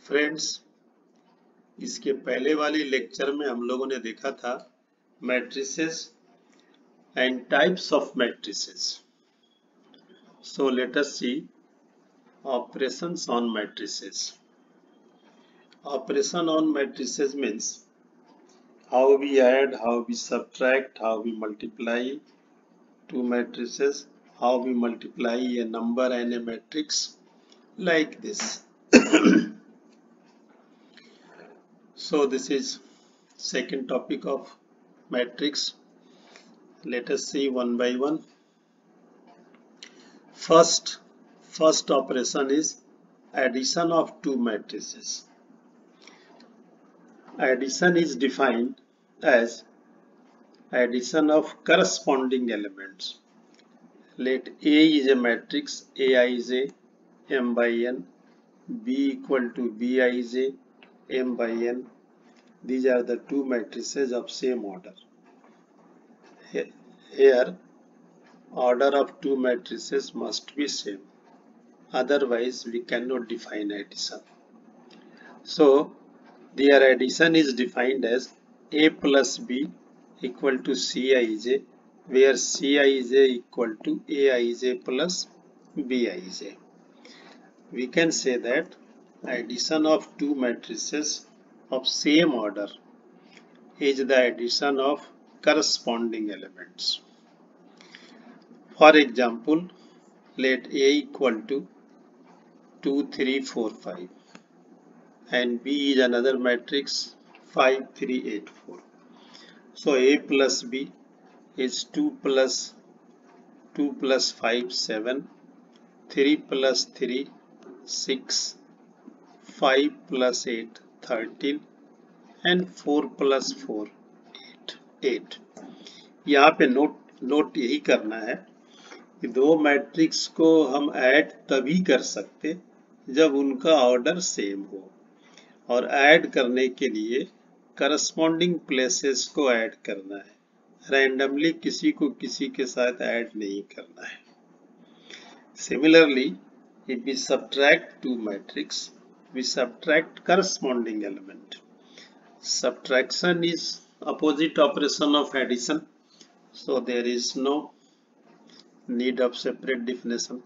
Friends, इसके पहले वाले लेक्चर में हम लोगों ने देखा था matrices and types of matrices. So let us see operations on matrices. Operation on matrices means how we add, how we subtract, how we multiply two matrices, how we multiply a number and a matrix like this. So this is second topic of matrix. Let us see one by one. First operation is addition of two matrices. Addition is defined as addition of corresponding elements. Let A is a matrix, Ai is a m by n, B equal to Bi is a m by n. These are the two matrices of same order. Here order of two matrices must be same, otherwise we cannot define addition. So their addition is defined as A plus B equal to Cij, where Cij equal to Aij plus Bij. We can say that addition of two matrices of same order is the addition of corresponding elements. For example, let A equal to 2, 3, 4, 5 and B is another matrix 5, 3, 8, 4. So A plus B is 2 plus 5, 7, 3 plus 3, 6, 5 plus 8, 13 and 4 plus 4, 8. यहाँ पे note यही करना है कि दो matrix को हम add तभी कर सकते जब उनका ऑर्डर सेम हो, और ऐड करने के लिए करस्पॉन्डिंग प्लेसेस को ऐड करना है. रैंडमली किसी को किसी के साथ ऐड नहीं करना है. Similarly, if we subtract two matrices, we subtract corresponding element. Subtraction is opposite operation of addition, so there is no need of separate definition.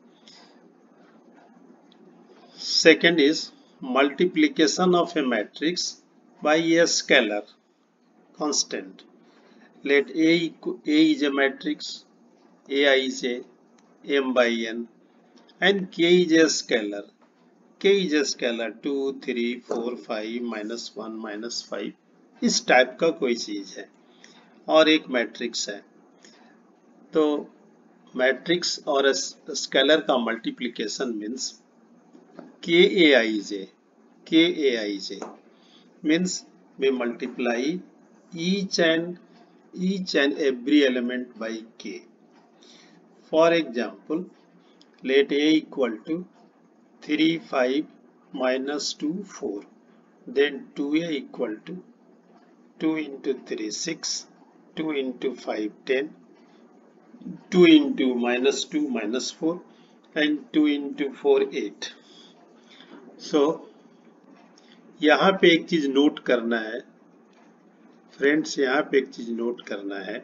Second is multiplication of a matrix by a scalar constant. Let A is a matrix, Ai is a m by n and k is a scalar. K is a scalar 2, 3, 4, 5, minus 1, minus 5. इस type का कोई चीज है और एक matrix है. तो matrix और स्केलर का multiplication means Kaij. Kaij means we multiply each and every element by k. For example, let A equal to 3, 5, minus 2, 4. Then 2A equal to 2 into 3, 6, 2 into 5, 10, 2 into minus 2, minus 4, and 2 into 4, 8. So, यहाँ पे एक चीज note करना है friends, यहाँ पे एक चीज नोट करना है.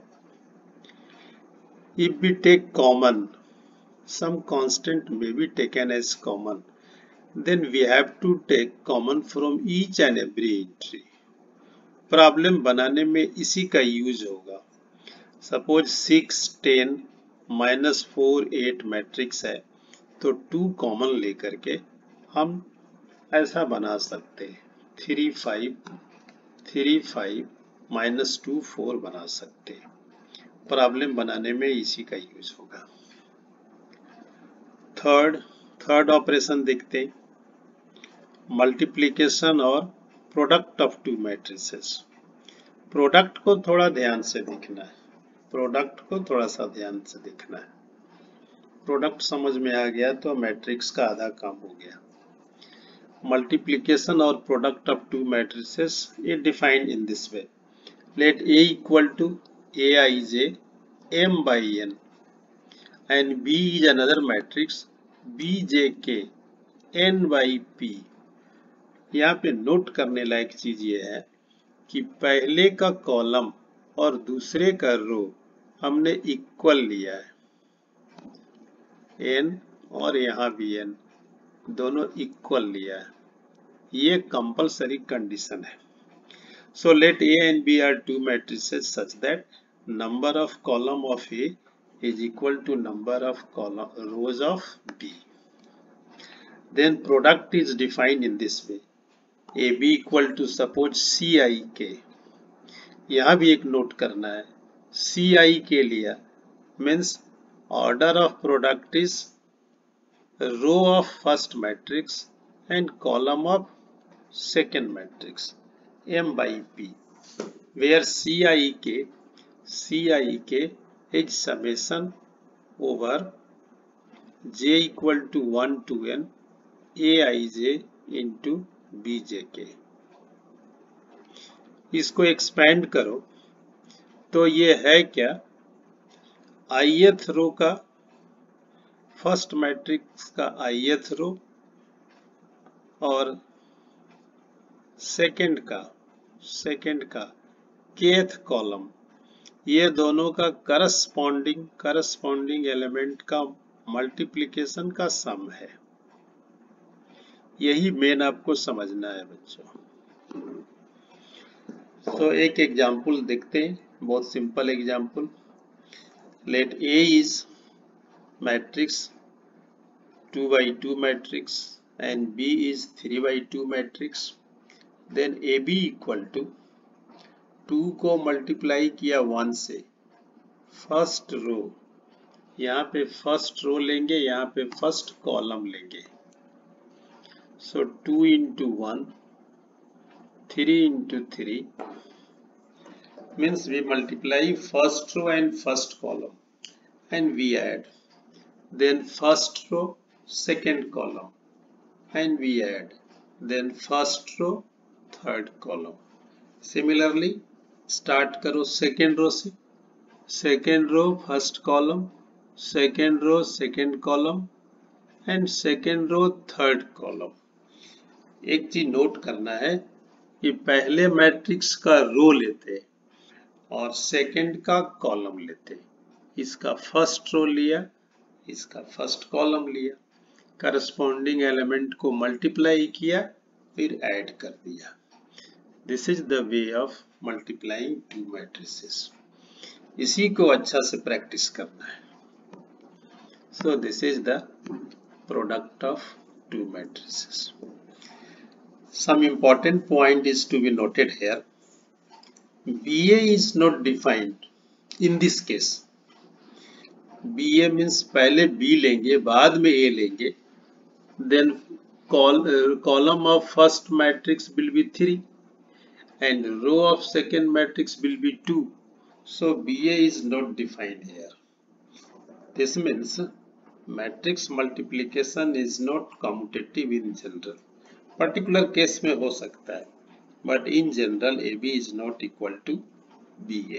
If we take common, some constant may be taken as common, then we have to take common from each and every entry. Problem बनाने में इसी का यूज होगा. सपोज 6, 10, minus 4, 8 मैट्रिक्स है, तो 2 कॉमन लेकर के हम ऐसा बना सकते हैं. 3, 5, minus 2, 4 बना सकते हैं. प्रॉब्लम बनाने में इसी का यूज होगा. थर्ड ऑपरेशन देखते हैं, मल्टीप्लिकेशन और product of two matrices. Product को थोड़ा ध्यान से देखना है. प्रोडक्ट समझ में आ गया तो मैट्रिक्स का आधा काम हो गया. मल्टीप्लिकेशन और product of two matrices is defined in this way. Let A equal to Aij m by n and B is another matrix Bjk n by p. यहाँ पे नोट करने लायक चीज ये है कि पहले का कॉलम और दूसरे का रो हमने इक्वल लिया है, n और यहाँ भी n दोनों इक्वल लिया है, ये कंपलसरी कंडीशन है। So let A and B are two matrices such that number of column of A is equal to number of rows of B. Then product is defined in this way. AB equal to suppose CIK. यहाँ भी एक note करना है, CIK लिया means order of product is row of first matrix and column of second matrix M by P, where CIK is summation over j equal to 1 to n Aij into Bjk। इसको expand करो तो ये है क्या, ith row का first matrix का ith row और second का kth कॉलम, ये दोनों का करस्पॉन्डिंग एलिमेंट का मल्टीप्लिकेशन का सम है। यही मेन आपको समझना है बच्चों। तो एक एग्जाम्पल देखते हैं, बहुत simple example. Let A is matrix 2 by 2 matrix and B is 3 by 2 matrix. Then AB equal to 2 को मल्टीप्लाई किया 1 से, फर्स्ट रो, यहाँ पे फर्स्ट रो लेंगे, यहाँ पे फर्स्ट कॉलम लेंगे। सो 2 into 1, 3 into 3 means we multiply first row and first column and we add, then first row second column and we add, then first row third column। Similarly start करो second row से, second row first column, second row second column and second row third column। एक चीज note करना है कि पहले matrix का रो लेते और सेकंड का कॉलम लेते, इसका फर्स्ट रो लिया, इसका फर्स्ट कॉलम लिया, करस्पॉन्डिंग एलिमेंट को मल्टीप्लाई किया, फिर ऐड कर दिया। This is the way of multiplying two matrices. इसी को अच्छा से प्रैक्टिस करना है। So this is the product of two matrices. Some important point is to be noted here. BA is not defined in this case. BA means पहले B लेंगे, बाद में A लेंगे, then column of first matrix will be 3 and row of second matrix will be 2. So BA is not defined here. This means matrix multiplication is not commutative in general. Particular case में हो सकता है, but in general AB is not equal to BA।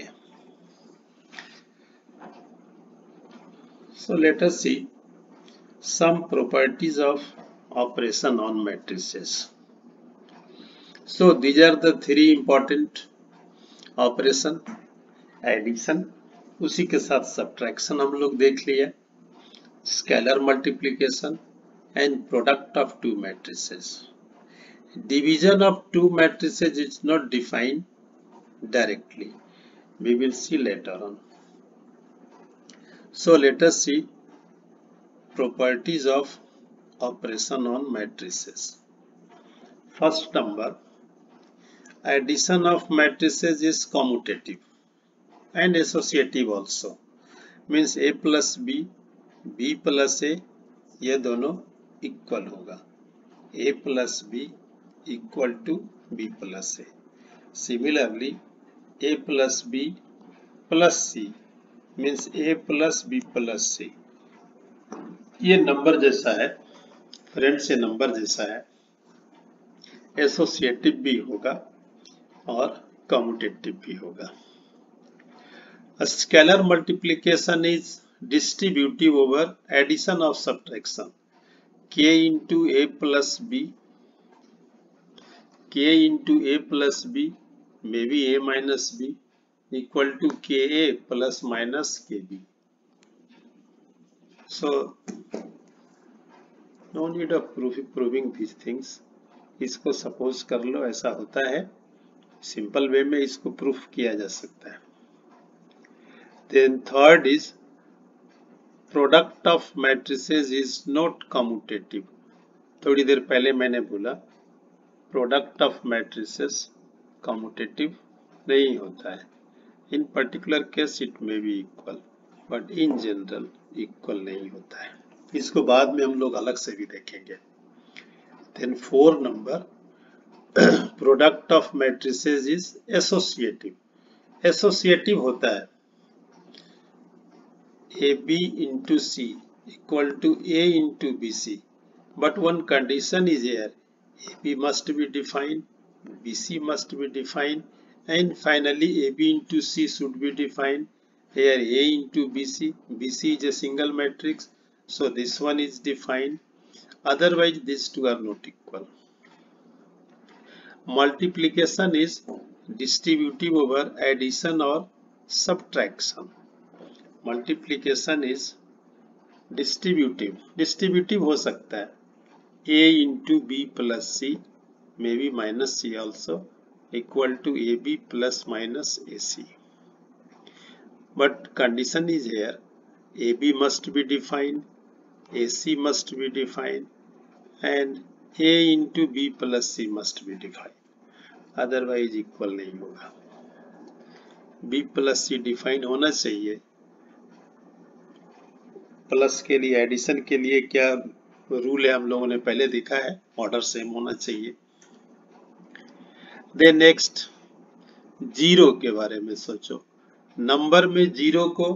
So let us see some properties of operation on matrices. So these are the 3 important operation. Addition, उसी के साथ subtraction हम लोग देख लिया, scalar multiplication and product of two matrices. Division of two matrices is not defined directly. We will see later on. So let us see properties of operation on matrices. First number, addition of matrices is commutative and associative also. Means A plus B, B plus A, ये दोनों equal होगा। A plus B equal to B plus A. Similarly, A plus B plus C means A plus B plus C। ये number जैसा है, friends, ये number जैसा है, associative भी होगा और कम्यूटेटिव भी होगा। Scalar multiplication is distributive over addition of subtraction, K into A plus B k into a plus b, maybe a minus b, equal to ka plus minus kb. So no need of proving these things. इसको suppose कर लो ऐसा होता है, simple way में इसको proof किया जा सकता है. Then third is product of matrices is not commutative. थोड़ी देर पहले मैंने बोला प्रोडक्ट ऑफ मैट्रिसेस कम्यूटेटिव नहीं होता है. In particular case it may be equal, but in general equal नहीं होता है. इसको बाद में हम लोग अलग से भी देखेंगे. देन 4 नंबर, product of matrices is associative. Associative होता है AB into C equal to A into BC, but one condition is here: AB must be defined, BC must be defined, and finally AB into C should be defined. Here A into BC, BC is a single matrix, so this one is defined. Otherwise these two are not equal. Multiplication is distributive over addition or subtraction. Multiplication is distributive हो सकता है a into B plus C, may be minus C also, equal to A B plus minus A C. But condition is here A B must be defined, A C must be defined, and a into B plus C must be defined, otherwise equal नहीं होगा. b plus सी define होना चाहिए. Plus के लिए, addition के लिए क्या rule है हम लोगों ने पहले देखा है, ऑर्डर सेम होना चाहिए. देन नेक्स्ट, जीरो के बारे में सोचो. नंबर में जीरो को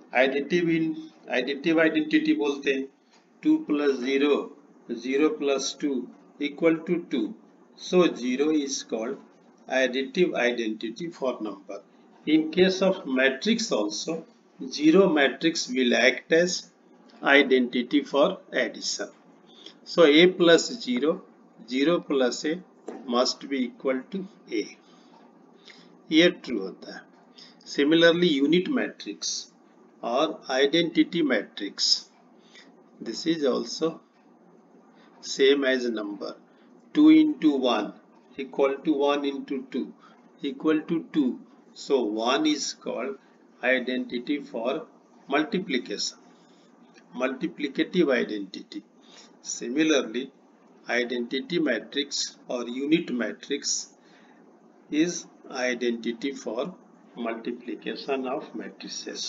एडिटिव आइडेंटिटी बोलते हैं. 2 plus 0, 0 plus 2 equal to 2. So zero is called additive identity for number. In case of matrix also, zero matrix will act as identity for addition. So a plus 0, 0 plus a must be equal to a. ये true होता है. Similarly, unit matrix or identity matrix, this is also same as number. 2 into 1 equal to 1 into 2 equal to 2. So 1 is called identity for multiplication, multiplicative identity. Similarly, identity matrix or unit matrix is identity for multiplication of matrices.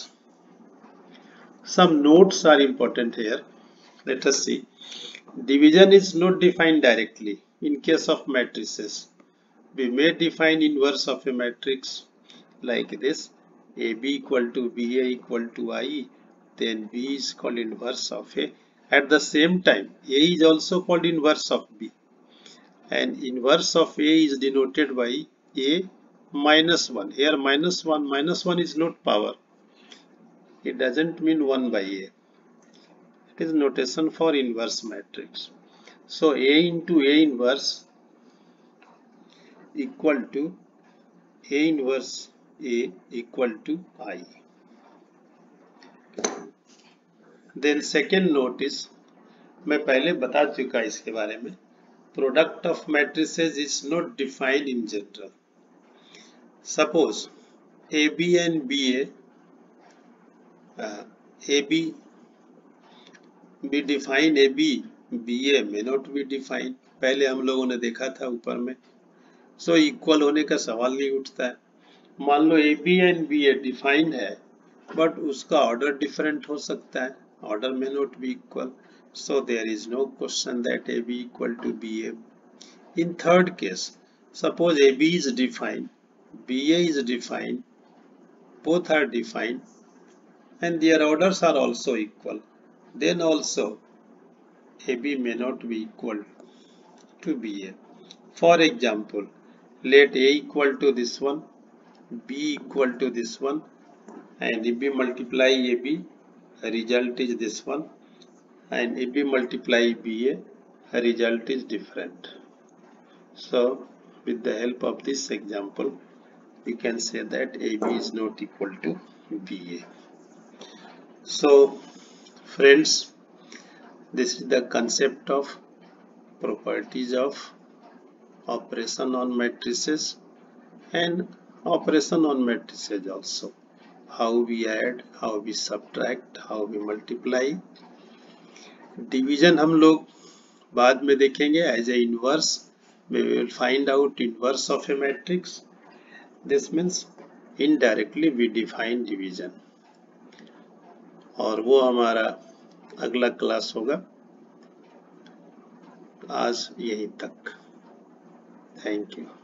Some notes are important here. Let us see. Division is not defined directly. In case of matrices, we may define inverse of a matrix like this: AB equal to BA equal to IE, then B is called inverse of A. At the same time, A is also called inverse of B, and inverse of A is denoted by A minus 1. Here minus 1 is not power. It doesn't mean 1 by A. It is notation for inverse matrix. So A into A inverse equal to A inverse A equal to I. Then second note is, मैं पहले बता चुका इसके बारे में, product of matrices is not defined in general. Suppose AB and BA, AB be defined, AB BA may not be defined. पहले हम लोगों ने देखा था ऊपर में. सो इक्वल होने का सवाल नहीं उठता है. मान लो A B and B A defined है, बट उसका ऑर्डर डिफरेंट हो सकता है, ऑर्डर में not be equal. So there is no question that A B equal to B A. In third case, suppose A B is defined, B A is defined, both are defined and their orders are also equal, then also AB may not be equal to BA. For example, let A equal to this one, B equal to this one, and if we multiply AB, the result is this one, and if we multiply BA, the result is different. So with the help of this example we can say that AB is not equal to BA. So friends, this is the concept of properties of operation on matrices and operation on matrices also. How we add, how we subtract, how we multiply. Division हम लोग बाद में देखेंगे as a inverse. We will find out inverse of a matrix. This means indirectly we define division. और वो हमारा अगला class होगा. आज यहीं तक. Thank you.